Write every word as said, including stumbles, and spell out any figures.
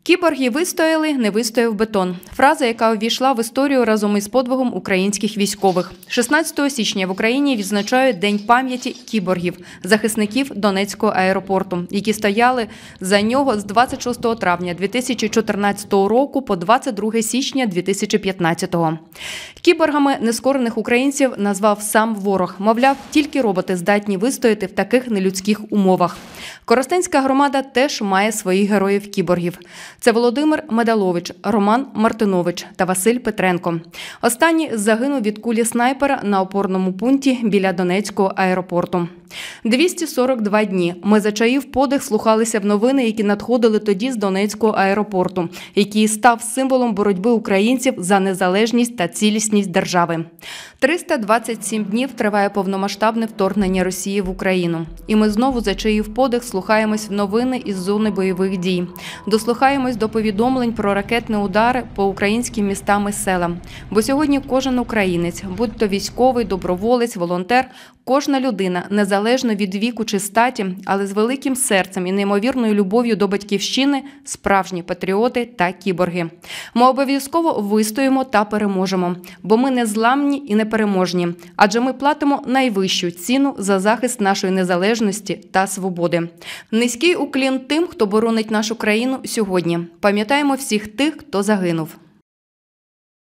Кіборги вистояли, не вистояв бетон. Фраза, яка увійшла в історію разом із подвигом українських військових. шістнадцятого січня в Україні відзначають День пам'яті кіборгів, захисників Донецького аеропорту, які стояли за нього з двадцять шостого травня дві тисячі чотирнадцятого року по двадцять друге січня дві тисячі п'ятнадцятого. Кіборгами нескорених українців назвав сам ворог. Мовляв, тільки роботи здатні вистояти в таких нелюдських умовах. Коростенська громада теж має своїх героїв-кіборгів. Це Володимир Медалович, Роман Мартинович та Василь Петренко. Останній загинув від кулі снайпера на опорному пункті біля Донецького аеропорту. двісті сорок два дні ми, зачаїв подих, слухалися в новини, які надходили тоді з Донецького аеропорту, який став символом боротьби українців за незалежність та цілісність держави. триста двадцять сім днів триває повномасштабне вторгнення Росії в Україну. І ми знову, зачаїв подих, слухаємось в новини із зони бойових дій. Дослухаємось до повідомлень про ракетні удари по українським містам і селам. Бо сьогодні кожен українець, будь то військовий, доброволець, волонтер, кожна людина, незалежно від віку чи статі, але з великим серцем і неймовірною любов'ю до батьківщини, справжні патріоти та кіборги. Ми обов'язково вистоїмо та переможемо, бо ми незламні і непереможні, адже ми платимо найвищу ціну за захист нашої незалежності та свободи. Низький уклін тим, хто боронить нашу країну сьогодні. Пам'ятаємо всіх тих, хто загинув.